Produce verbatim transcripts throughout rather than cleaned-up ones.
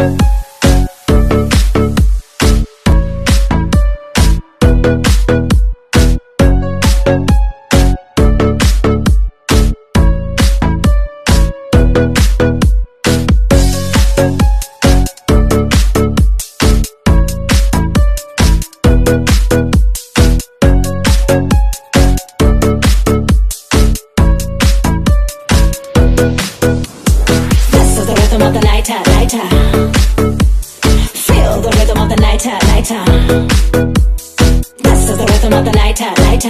Feel the rhythm of the night, night. This is the rhythm of the night, night.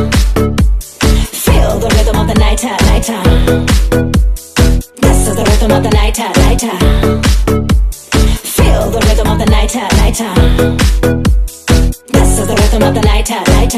Feel the rhythm of the night, night. This is the rhythm of the night, night. Feel the rhythm of the night, night. This is the rhythm of the night, night.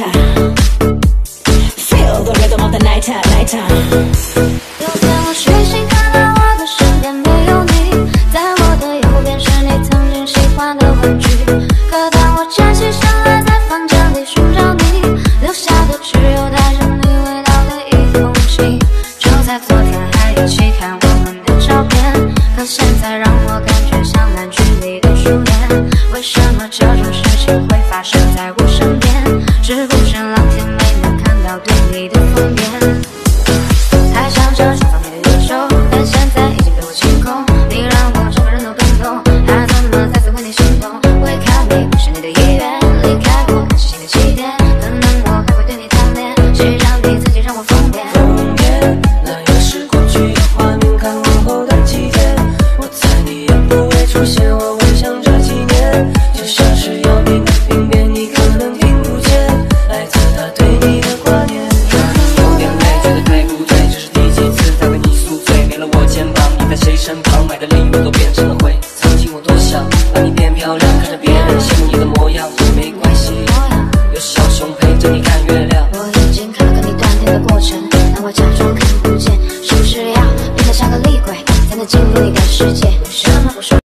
Feel the rhythm of the night, night. 有天我睡醒，看到我的身边没有你，在我的右边是你曾经喜欢的玩具。可当我站起身来，在房间里寻找你，留下的只有带着你味道的一封信。就在昨天还一起看我们的照片，可现在让我感觉像烂剧里的初恋。为什么这种事情会发生在我身边？是不是老天没能看到对你的疯癫？还想着双方面的忧愁，但现在已经被我清空。你让我整个人都冰冻，还怎么再次为你心动？为看你不是你的意愿，离开我开始新的起点。可能我还会对你贪恋，谁让你自己让我疯癫？ 疯癫，那也是过去的画面，看往后的几天，我猜你也不会出现。我回想这几年，就像是要命的病变，你可能听不见，来自他对你的挂念。有点累，觉得对不对？这是第几次在为你宿醉？没了我肩膀，你在谁身旁？买的礼物都变成了灰。曾经我多想把你变漂亮，看着别人羡慕你的模样，没关系，有小熊陪着你看月亮。 我已经看了跟你断电的过程，但我假装看不见，是不是要变得像个厉鬼，才能进入你的世界？为什么不说？